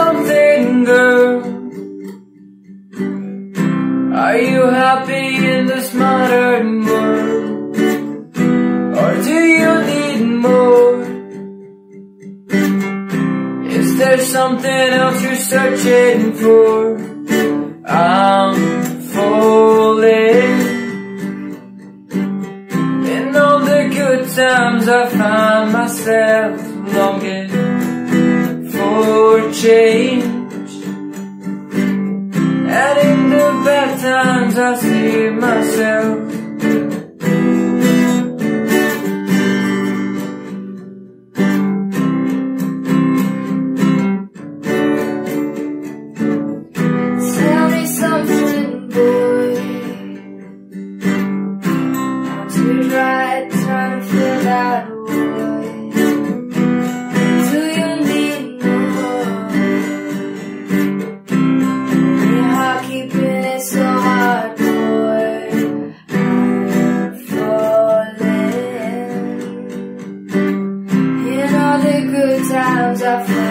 something, girl. Are you happy in this modern world? Or do you need more? Is there something else you're searching for? I'm falling. In all the good times I find myself longing for change, and in the bad times I see myself. Tell me something, boy. Too dry, trying to fill that void. Do you need more? Your heart keeping it so hard, boy. I'm falling. In all the good times I find